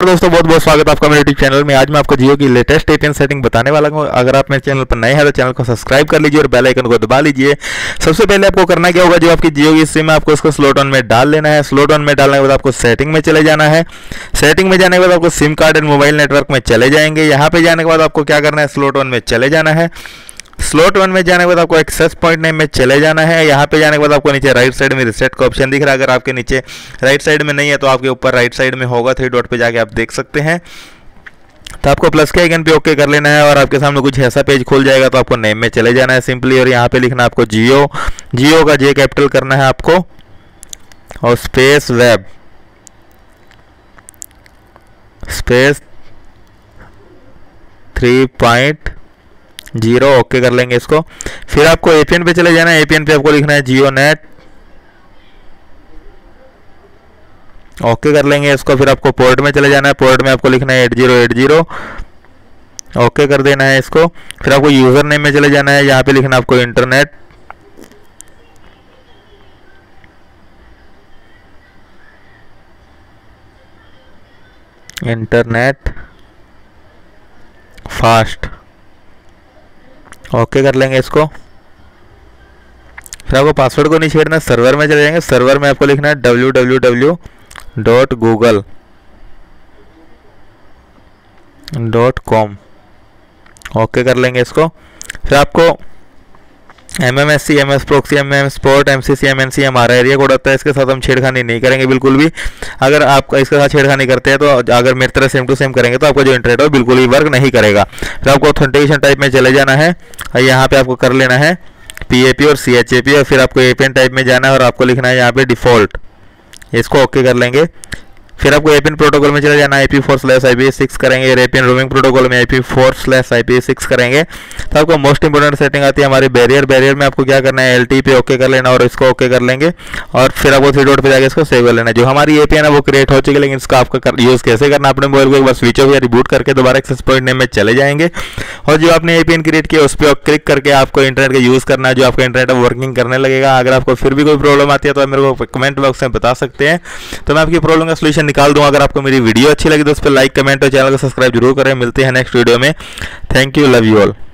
तो दोस्तों बहुत बहुत स्वागत है आपका मेरे यूट्यूब चैनल में। आज मैं आपको जियो की लेटेस्ट एपीएन सेटिंग बताने वाला हूं। अगर आप मेरे चैनल पर नए हैं तो चैनल को सब्सक्राइब कर लीजिए और बेल आइकन को दबा लीजिए। सबसे पहले आपको करना क्या होगा, जो आपकी जियो की सिम है आपको उसको स्लॉट ऑन में डाल लेना है। स्लॉट ऑन में डालने के बाद आपको सेटिंग में चले जाना है। सेटिंग में जाने के बाद आपको SIM card and mobile network में चले जाएंगे। यहाँ पे जाने के बाद आपको क्या करना है, स्लॉट ऑन में चले जाना है। स्लॉट वन में जाने के बाद आपको एक्सेस पॉइंट नेम में चले जाना है। यहाँ पे जाने के बाद आपको नीचे राइट साइड में रिसेट का ऑप्शन दिख रहा है। अगर आपके नीचे राइट साइड में नहीं है तो आपके ऊपर राइट साइड में होगा, 3 डॉट पे जाके आप देख सकते हैं। तो आपको प्लस के आइकन पे ओके कर लेना है और आपके सामने कुछ ऐसा पेज खुल जाएगा। तो आपको नेम में चले जाना है सिंपली और यहाँ पे लिखना है आपको जियो। जियो का जे कैपिटल करना है आपको और स्पेस वेब स्पेस 3.0 ओके कर लेंगे इसको। फिर आपको एपीएन पे चले जाना है। एपीएन पे आपको लिखना है जियो नेट, ओके कर लेंगे इसको। फिर आपको पोर्ट में चले जाना है। पोर्ट में आपको लिखना है 8080, ओके कर देना है इसको। फिर आपको यूजर नेम में चले जाना है। यहाँ पे लिखना है आपको इंटरनेट फास्ट, ओके कर लेंगे इसको। फिर आपको पासवर्ड को नहीं छेड़ना, सर्वर में चले जाएंगे। सर्वर में आपको लिखना है www.google.com, ओके कर लेंगे इसको। फिर आपको MMSC, MS proxy, MM sport, MCC, MNC हमारा एरिया कोड होता है। इसके साथ हम छेड़खानी नहीं करेंगे बिल्कुल भी। अगर आप इसके साथ छेड़खानी करते हैं तो अगर मेरी तरह सेम टू सेम करेंगे तो आपका जो इंटरनेट है बिल्कुल ही वर्क नहीं करेगा। फिर आपको ऑथेंटिकेशन टाइप में चले जाना है और यहाँ पे आपको कर लेना है PAP और CHAP और फिर आपको APN टाइप में जाना है और आपको लिखना है यहाँ पे डिफ़ॉल्ट, इसको ओके कर लेंगे। फिर आपको एपीएन प्रोटोकॉल में चले जाना है। IP4/IPv6 करेंगे और एपीएन रोमिंग प्रोटोकॉल में IP4/IPv6 करेंगे। तो आपको मोस्ट इंपोर्टेंट सेटिंग आती है हमारी बैरियर में आपको क्या करना है, LTE पे ओके कर लेना और इसको ओके कर लेंगे और फिर आपको 3 डॉट पे जाकर इसको सेव कर लेना है। जो हमारी एपीएन है वो क्रिएट हो चुकी है, लेकिन इसका आपका यूज़ कैसे करना, अपने मोबाइल को एक बार स्विच ऑफ या रिबूट करके दोबारा एक्सेस पॉइंट नेम में चले जाएंगे और जो आपने एपीएन क्रिएट किया उस पर क्लिक करके आपको इंटरनेट का यूज़ करना है। जो आपका इंटरनेट है वर्किंग करने लगेगा। अगर आपको फिर भी कोई प्रॉब्लम आती है तो आप मेरे को कमेंट बॉक्स में बता सकते हैं, तो मैं आपकी प्रॉब्लम का सोल्यूशन निकाल दूंगा। अगर आपको मेरी वीडियो अच्छी लगी तो उस पर लाइक, कमेंट और चैनल को सब्सक्राइब जरूर करें। मिलते हैं नेक्स्ट वीडियो में। Thank you, love you all.